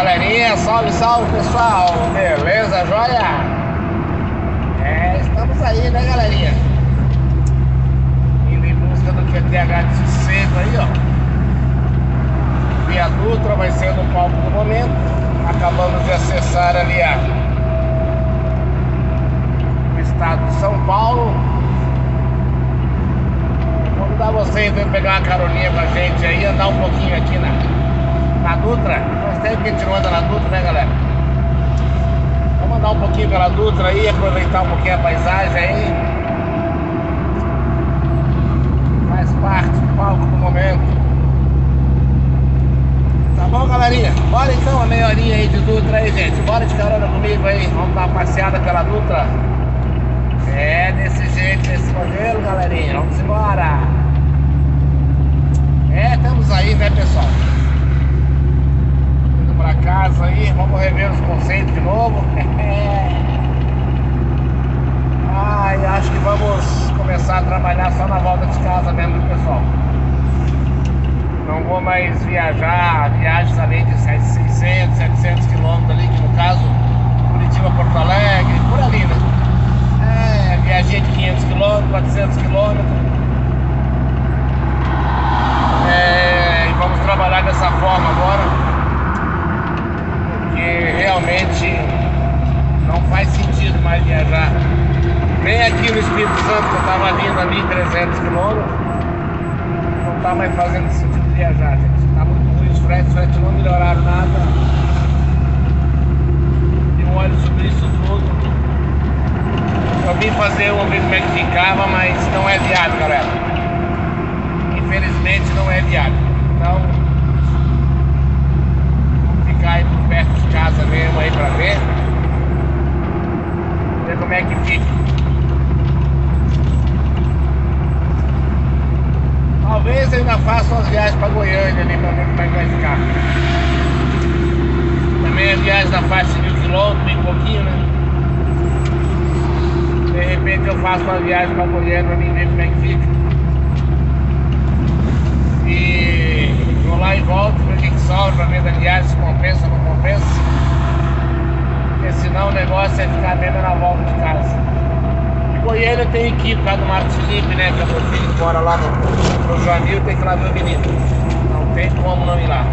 galerinha, salve, salve pessoal, beleza, joia? Estamos aí, né galerinha? Indo em busca do QTH de sossego aí, ó. Via Dutra vai ser no palco do momento. Acabamos de acessar ali o estado de São Paulo. Vou convidar vocês a pegar uma caroninha com a gente aí, andar um pouquinho aqui na Dutra. Faz tempo que a gente não anda na Dutra, né galera? Vamos andar um pouquinho pela Dutra aí, aproveitar um pouquinho a paisagem aí. Faz parte do palco do momento. Tá bom, galerinha? Bora então, uma meia horinha aí de Dutra aí, gente. Bora de carona comigo aí, vamos dar uma passeada pela Dutra. Desse jeito, desse modelo, galerinha. Vamos embora. Estamos aí, né, pessoal? Indo pra casa aí, vamos rever os conceitos de novo. Acho que vamos começar a trabalhar só na volta de casa mesmo, pessoal. Não vou mais viajar, viagens além de 600, 700 quilômetros ali, que no caso, Curitiba, Porto Alegre, por ali, né? Viajei de 500 quilômetros, 400 quilômetros. E vamos trabalhar dessa forma agora, porque realmente não faz sentido mais viajar. Nem aqui no Espírito Santo, que eu estava vindo a 1.300 quilômetros, não está mais fazendo sentido viajar, gente. Está muito ruim os fretes não melhoraram nada. E um olho sobre isso tudo. Eu vim fazer, eu ver como é que ficava, mas não é viável, galera. Infelizmente não é viável. Então, vamos ficar aí por perto de casa mesmo aí pra ver. Ver como é que fica. Talvez eu ainda faça umas viagens pra Goiânia ali pra ver como é que vai ficar. Também a viagem da faixa de 1.000 quilômetros, bem pouquinho, né? De repente eu faço uma viagem pra Goiânia pra mim ver como é que fica. E vou lá e volto, ver o que sobra pra ver da viagem, se compensa ou não compensa. Porque senão o negócio é ficar mesmo na volta de casa. E Goiânia tem equipe por causa do Marcos Felipe, né? Que é meu filho que mora lá no Joanil, tem que ir lá ver o menino. Não tem como não ir lá.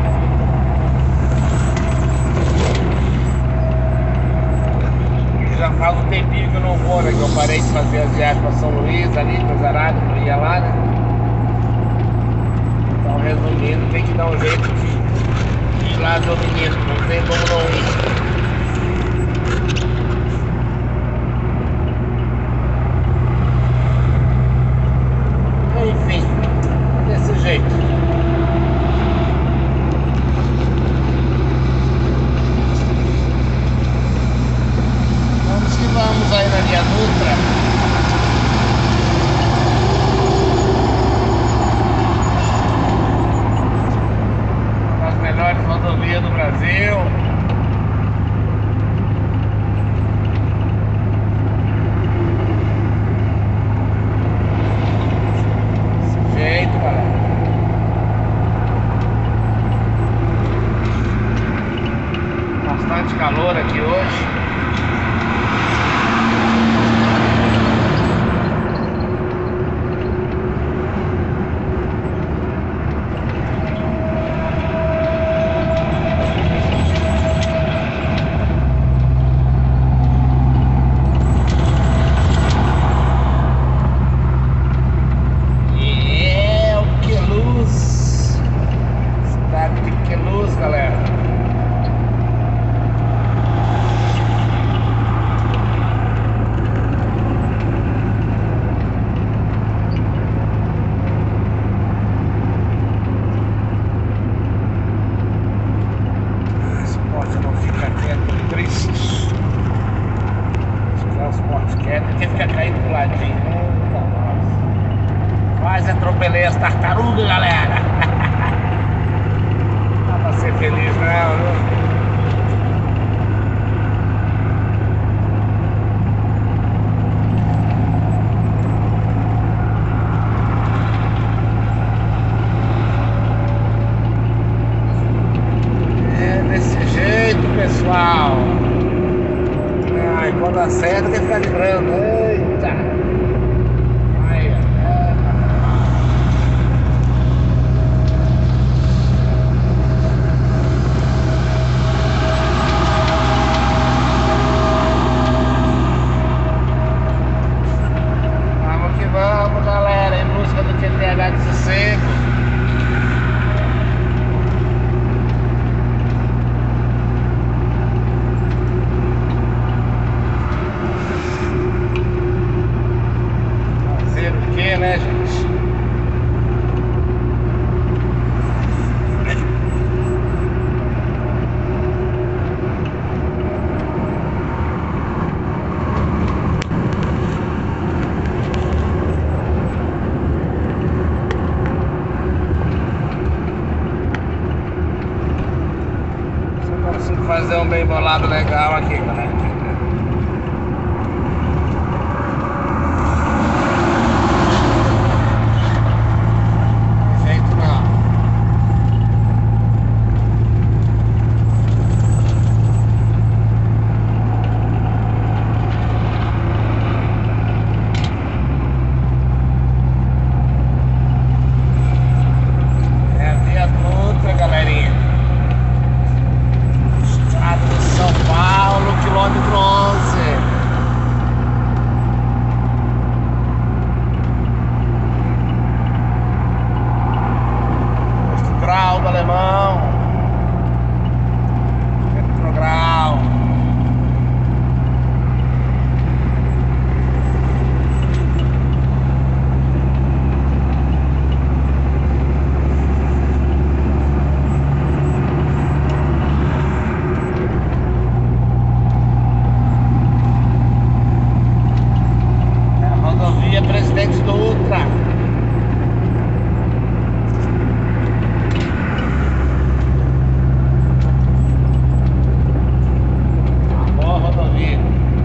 Já faz um tempinho que eu não vou, né? Que eu parei de fazer as viagens para São Luís, ali, Cazarada, que eu ia lá, né? Então, resumindo, tem que dar um jeito de ir lá ver o menino, não tem como não ir. Enfim, desse jeito. Vamos aí na Via Dutra. As melhores rodovias do Brasil. Desse jeito, galera. Bastante calor aqui hoje. Quase atropelei as tartarugas, galera. Dá pra ser feliz, né? Desse jeito. da seta tem que ficar livrando. Eita! Aí, vamos que vamos, galera, em busca do TTH de sossego. Né, gente? Se eu consigo fazer um bem bolado legal aqui, galera. Presidente Dutra. Uma boa rodovia.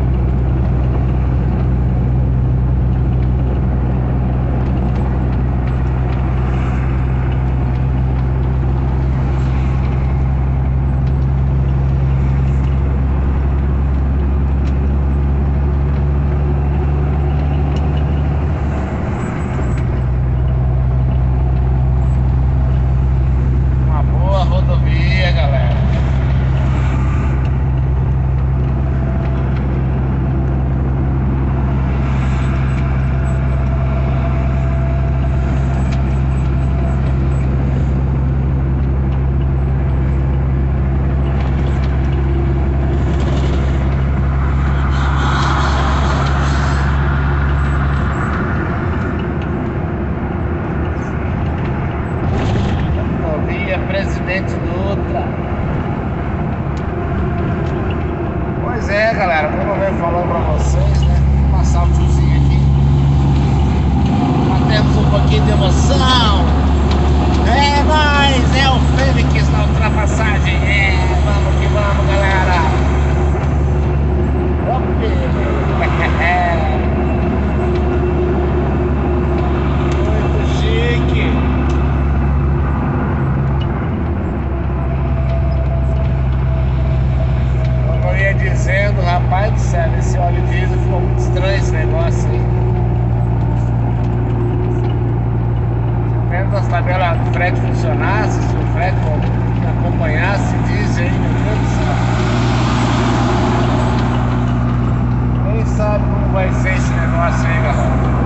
Presidente Dutra. Pois é, galera, como eu venho falando pra vocês, né? Vou passar o tiozinho aqui. Já temos um pouquinho de emoção. É nóis, é o Fênix na ultrapassagem. É, vamos que vamos, galera. Muito chique. Dizendo, rapaz do céu, esse óleo diesel ficou muito estranho esse negócio aí. Se menos as tabelas do frete funcionasse, se o frete acompanhasse diesel aí, meu Deus do céu. Nem sabe como vai ser esse negócio aí, galera.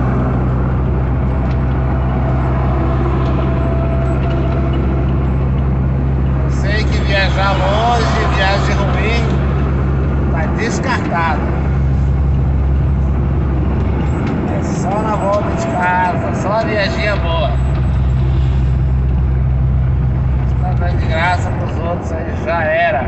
Eu sei que viajar longe, viagem ruim, descartado. É só na volta de casa, só a viaginha boa. Está dando de graça pros outros aí, já era.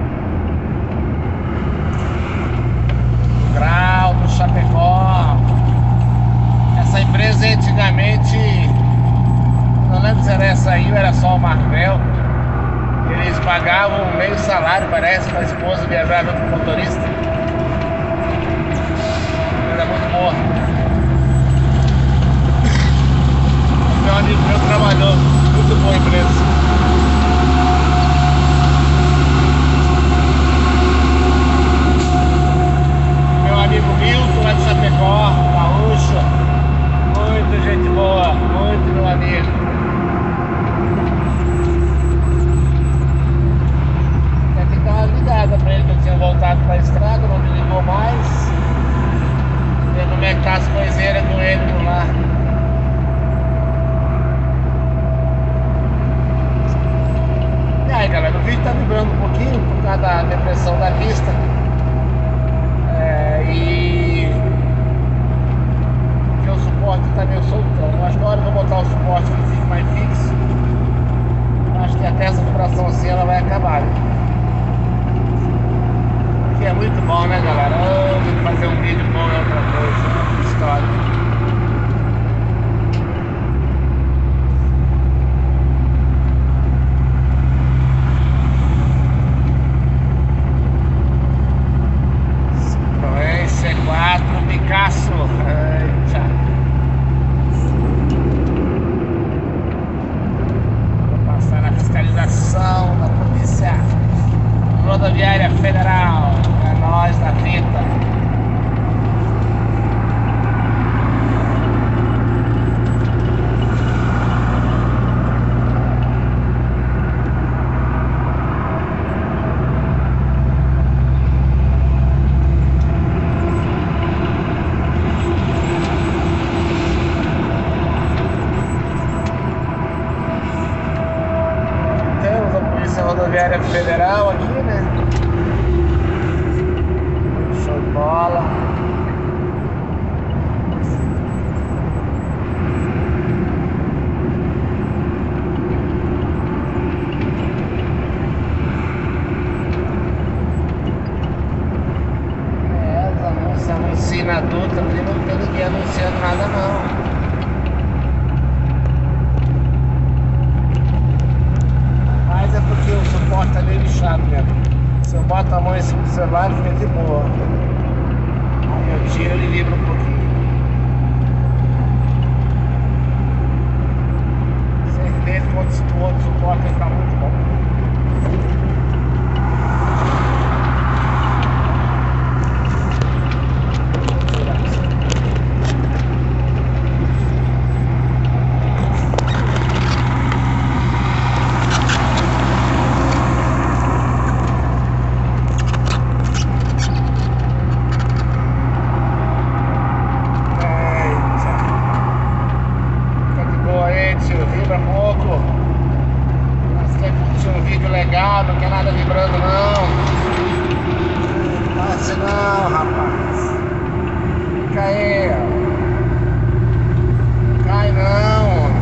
O Grau do Chapecó. Essa empresa antigamente, não lembro se era essa aí ou era só o Marvel. Eles pagavam meio salário, parece, para a esposa viajar junto com o motorista. Era muito boa. Meu amigo meu trabalhou, muito boa empresa. Meu causa da depressão da vista. E que o suporte tá meio soltão. Acho que a hora que eu botar o suporte ele fique mais fixo, acho que até essa vibração assim ela vai acabar. Que é muito bom, né, galera? Fazer um vídeo bom é outra coisa, é outra história. C4 Picasso. Eita. Vou passar na fiscalização da Polícia Rodoviária Federal. É nós da fita. Rodoviária Federal aqui, né? Show de bola. Os anúncios anunciam na Dutra, ali não tem ninguém anunciando nada não. É porque o suporte tá meio lixado mesmo. Se eu boto a mão em cima do celular, ele fica de boa. Aí eu tiro, ele vibra um pouquinho. Certeza que o outro suporte vai ficar muito bom. Vibra pouco. Mas quer curtir um vídeo legal, não quer nada vibrando não. Não passe não, rapaz. Fica aí, ó. Não cai não.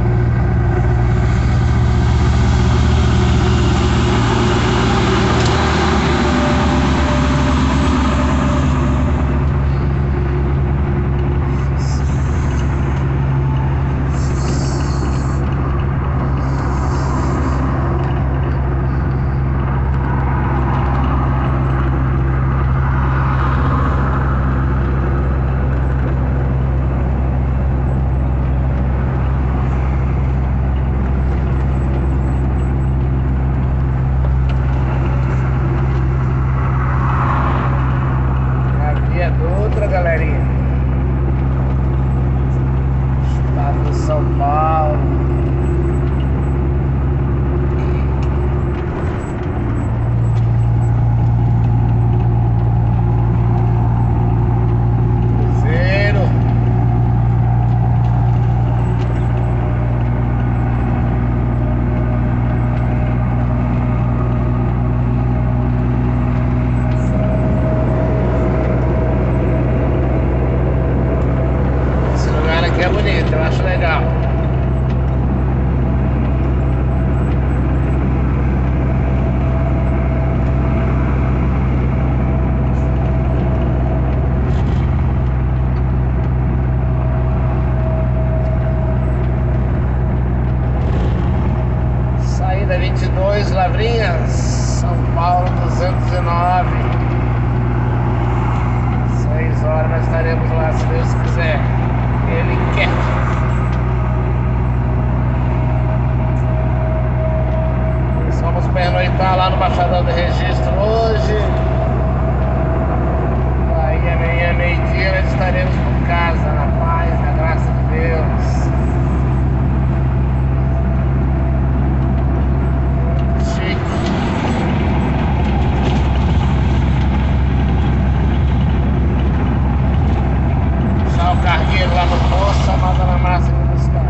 Outra galerinha, estado de São Paulo. Cruzeiro. É bonito, eu acho legal. Saída 22, Lavrinhas, São Paulo 209. 6 horas nós estaremos lá, se Deus quiser. Ele quer. Nós vamos pernoitar lá no Baixadão do Registro hoje. Aí amanhã, meio-dia, nós estaremos por casa, na paz, na graça de Deus. Chique. O cargueiro lá no posto, a manda na massa de buscar.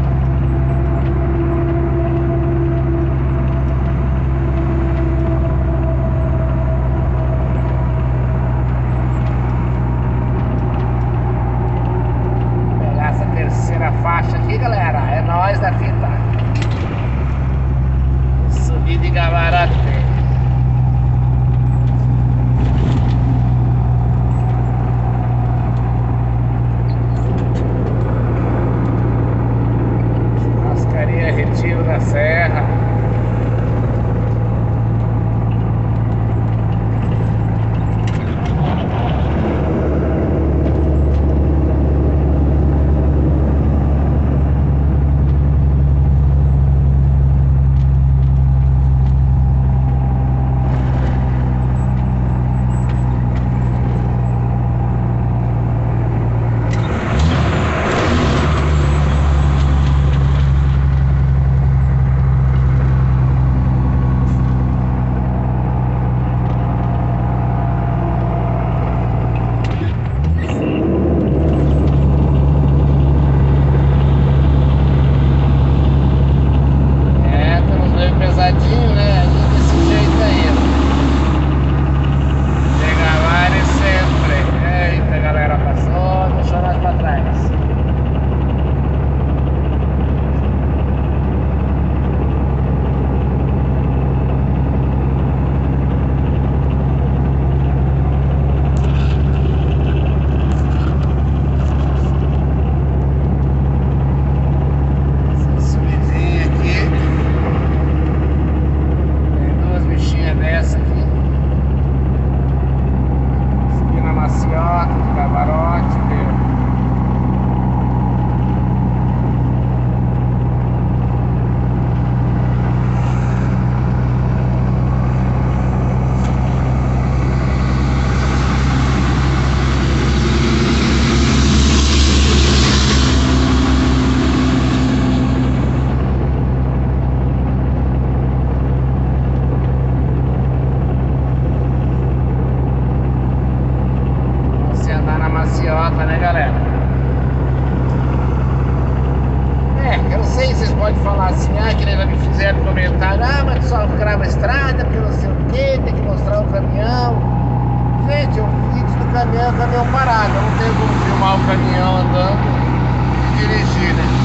estrada, não tem como filmar o caminhão andando e dirigir, né?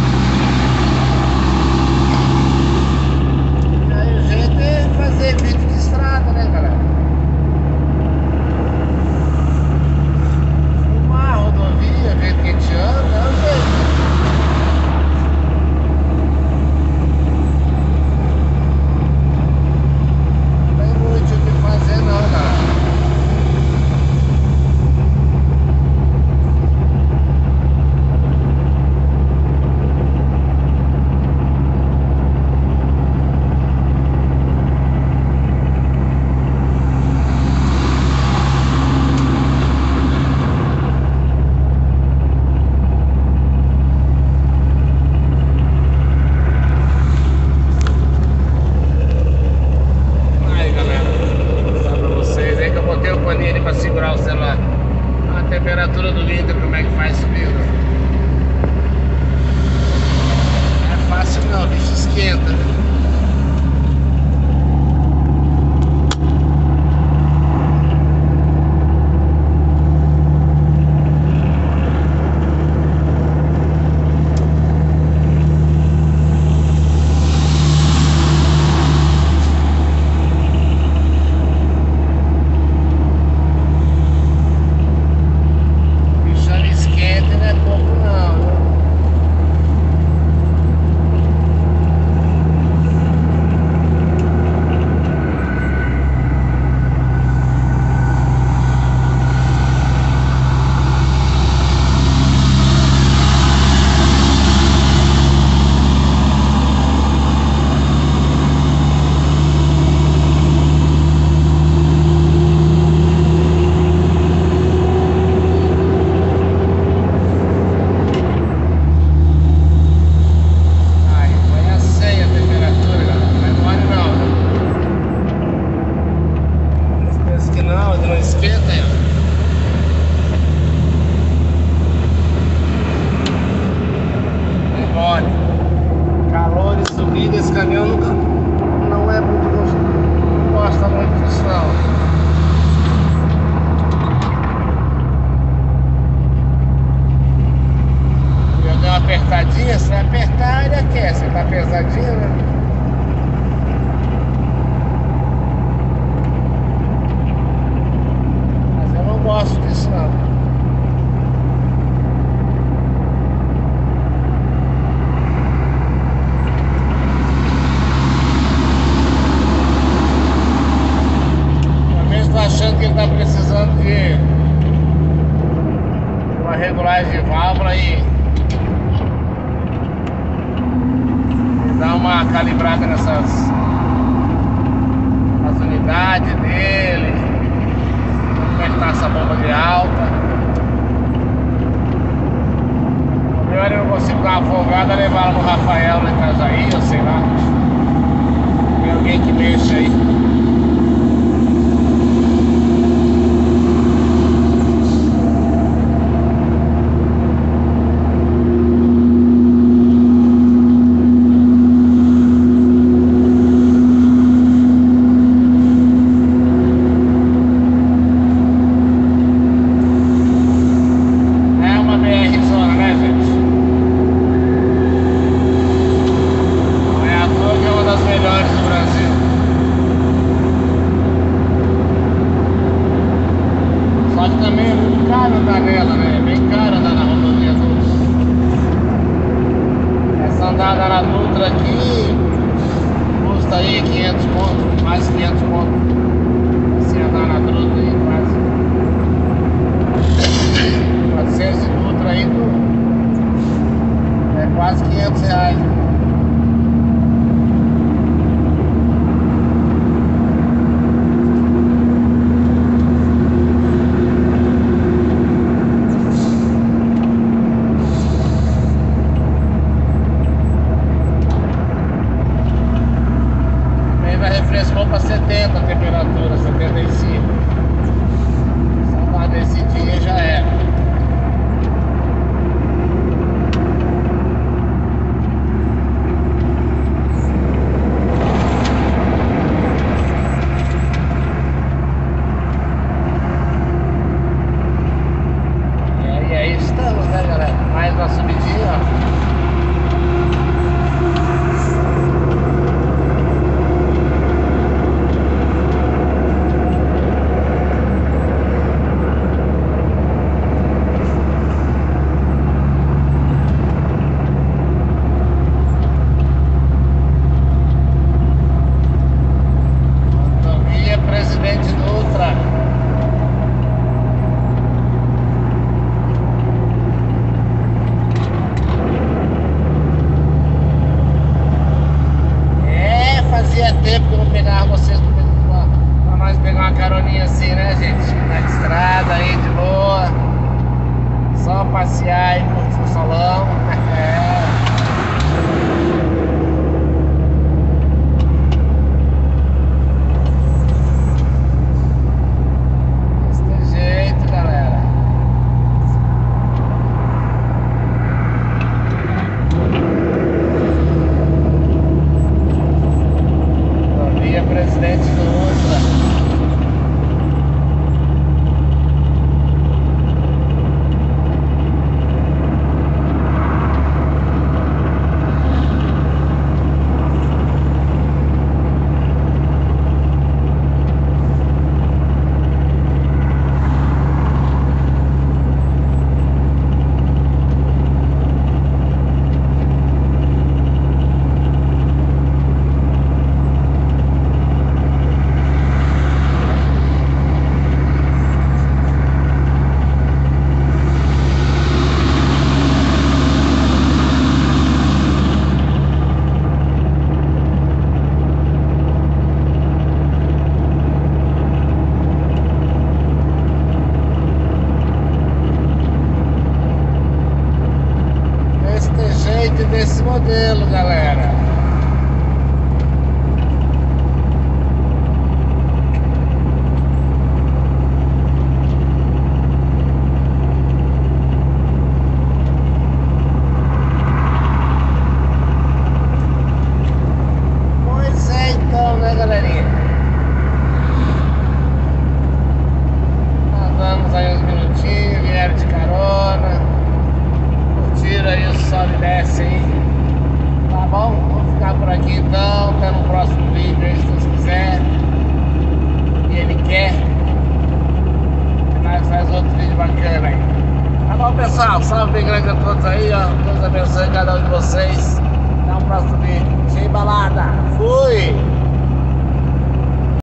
E aí o jeito é fazer vídeo de estrada, né, galera? Filmar a rodovia, o jeito que a gente anda, é o jeito. Segurar o celular. A temperatura do vidro, como é que faz subindo? Não é fácil não, o bicho esquenta. Calor e subida, esse caminhão não é muito gostoso, não gosta muito disso não. Eu dei uma apertadinha, se apertar ele aquece, tá pesadinho, né? Mas eu não gosto disso não. Achando que ele está precisando de uma regulagem de válvula e dar uma calibrada nessas as unidades dele, como é que tá essa bomba de alta. O meu eu consigo dar uma folgada, levar ela no Rafael, na casa aí, eu sei lá. Tem alguém que mexe aí. Andada na Dutra aqui custa aí 500 pontos, mais 500 pontos. Se andar na Dutra aí quase 400 de Dutra aí é quase 500 reais. Refrescou para 70 a temperatura, 75. Só para desse dia já era. nós pegar uma caroninha assim, né, gente? Na estrada aí, de boa. Só passear e curtir o solão. Desse jeito, galera. Rodovia Presidente Dutra. Desse modelo, galera. Pois é, então, né, galerinha? Andamos aí uns minutinhos, vieram de carona. Curtiram aí o sobe e desce aí. Tá bom? Vou ficar por aqui então, até no próximo vídeo aí, se Deus quiser. E ele quer que nós faz outro vídeo bacana aí. Tá bom, pessoal? Salve bem grande a todos aí, ó. Deus abençoe cada um de vocês. Até o próximo vídeo. Cheio balada. Fui!